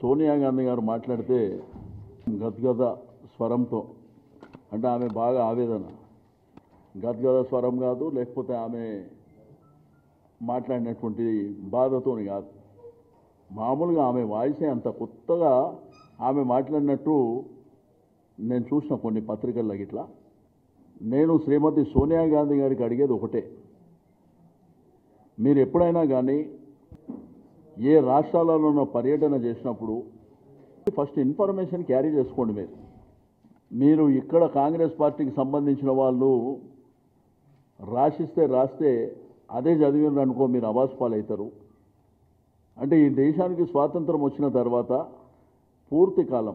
సోనియా గాంధీ గారు మాట్లాడితే గద్గద స్వరంతో, అంటే ఆమె బాగా ఆవేదన, గద్గద స్వరం కాదు, లేకపోతే ఆమె మాట్లాడినటువంటి బాధతోని కాదు, మామూలుగా ఆమె వాయిసే అంత కొత్తగా ఆమె మాట్లాడినట్టు నేను చూసిన కొన్ని పత్రికల్లో గిట్లా. నేను శ్రీమతి సోనియా గాంధీ గారికి అడిగేది ఒకటే, మీరు ఎప్పుడైనా కానీ ఏ రాష్ట్రాలలో పర్యటన చేసినప్పుడు ఫస్ట్ ఇన్ఫర్మేషన్ క్యారీ చేసుకోండి. మీరు ఇక్కడ కాంగ్రెస్ పార్టీకి సంబంధించిన వాళ్ళు రాస్తే అదే చదివినారు అనుకో, మీరు అవాస్ పాలవుతారు. అంటే ఈ దేశానికి స్వాతంత్రం వచ్చిన తర్వాత పూర్తి కాలం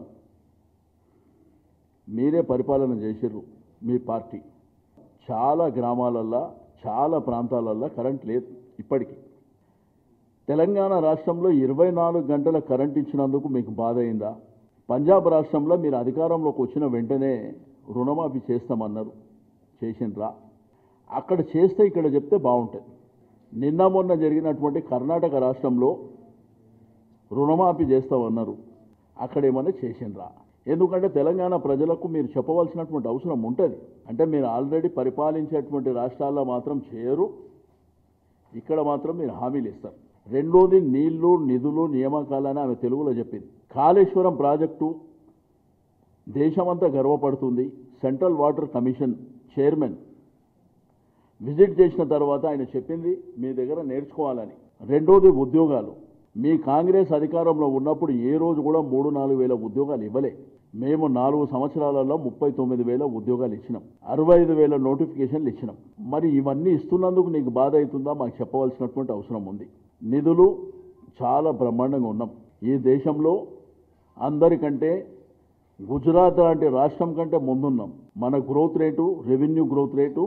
మీరే పరిపాలన చేసిర్రు. మీ పార్టీ చాలా గ్రామాలల్లో, చాలా ప్రాంతాలల్లో కరెంట్ లేదు ఇప్పటికీ. తెలంగాణ రాష్ట్రంలో 24 గంటల కరెంట్ ఇచ్చినందుకు మీకు బాధ అయిందా? పంజాబ్ రాష్ట్రంలో మీరు అధికారంలోకి వచ్చిన వెంటనే రుణమాఫీ చేస్తామన్నారు, చేసిండ్రా? అక్కడ చేస్తే ఇక్కడ చెప్తే బాగుంటుంది. నిన్న మొన్న జరిగినటువంటి కర్ణాటక రాష్ట్రంలో రుణమాఫీ చేస్తామన్నారు, అక్కడేమన్నా చేసిండ్రా? ఎందుకంటే తెలంగాణ ప్రజలకు మీరు చెప్పవలసినటువంటి అవసరం ఉంటుంది. అంటే మీరు ఆల్రెడీ పరిపాలించేటువంటి రాష్ట్రాల్లో మాత్రం చేయరు, ఇక్కడ మాత్రం మీరు హామీలు ఇస్తారు. రెండోది నీళ్లు, నిధులు, నియామకాలని ఆమె తెలుగులో చెప్పింది. కాళేశ్వరం ప్రాజెక్టు దేశమంతా గర్వపడుతుంది. Central water commission chairman visit చేసిన తర్వాత ఆయన చెప్పింది మీ దగ్గర నేర్చుకోవాలని. రెండోది ఉద్యోగాలు. మీ కాంగ్రెస్ అధికారంలో ఉన్నప్పుడు ఏ రోజు కూడా 3-4 వేల ఉద్యోగాలు ఇవ్వలే. మేము 4 సంవత్సరాలలో 39,000 ఉద్యోగాలు ఇచ్చినాం, 65,000 నోటిఫికేషన్లు ఇచ్చినాం. మరి ఇవన్నీ ఇస్తున్నందుకు నీకు బాధ అవుతుందా? మాకు చెప్పవలసినటువంటి అవసరం ఉంది. నిధులు చాలా బ్రహ్మాండంగా ఉన్నాం. ఈ దేశంలో అందరికంటే గుజరాత్ లాంటి రాష్ట్రం కంటే ముందున్నాం. మన growth rate, revenue growth rate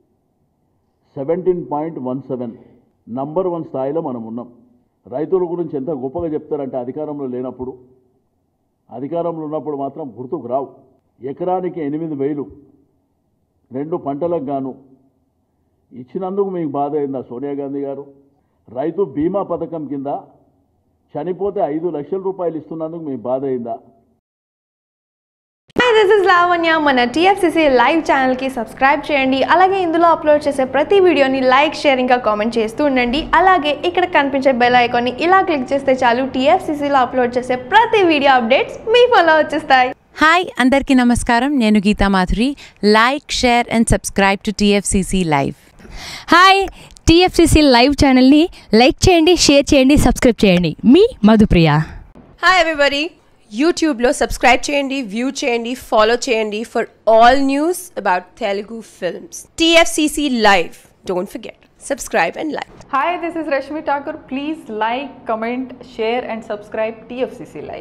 17.17, number 1 స్థాయిలో మనం ఉన్నాం. రైతుల గురించి ఎంత గొప్పగా చెప్తారంటే అధికారంలో లేనప్పుడు, అధికారంలో ఉన్నప్పుడు మాత్రం గుర్తుకు రావు. ఎకరానికి 8,000 2 పంటలకు గాను ఇచ్చినందుకు మీకు బాధ అయిందా సోనియా గాంధీ గారు? రైతు బీమా పథకం కింద చనిపోతే 5 లక్షల రూపాయలు ఇస్తున్నందుకు మీకు బాధ అయిందా? Hi, this is Lavanya. మన TFCC లైవ్ ఛానల్కి సబ్స్క్రైబ్ చేయండి. అలాగే ఇందులో అప్లోడ్ చేసే ప్రతి వీడియోని లైక్, షేర్ ఇంకా కామెంట్ చేస్తూ ఉండండి. అలాగే ఇక్కడ కనిపించే బెల్ ఐకాన్ని ఇలా క్లిక్ చేస్తే చాలు TFCCలో అప్లోడ్ చేసే ప్రతి వీడియో అప్డేట్స్ మీ ఫోన్లో వచ్చేస్తాయి. హాయ్, అందరికీ నమస్కారం. నేను Geetha Madhuri. Like, share and subscribe to TFCC live. Hi, TFCC live ఛానల్ని లైక్ చేయండి, షేర్ చేయండి, సబ్స్క్రైబ్ చేయండి. మీ మధుప్రియ. హాయ్ ఎవ్రీబడి, యూట్యూబ్లో సబ్స్క్రైబ్ చేయండి, వ్యూ చేయండి, ఫాలో చేయండి for all news about Telugu films. TFCC Live. Don't forget, subscribe and like. Hi, this is Rashmi Thakur. Please like, comment, share and subscribe TFCC Live.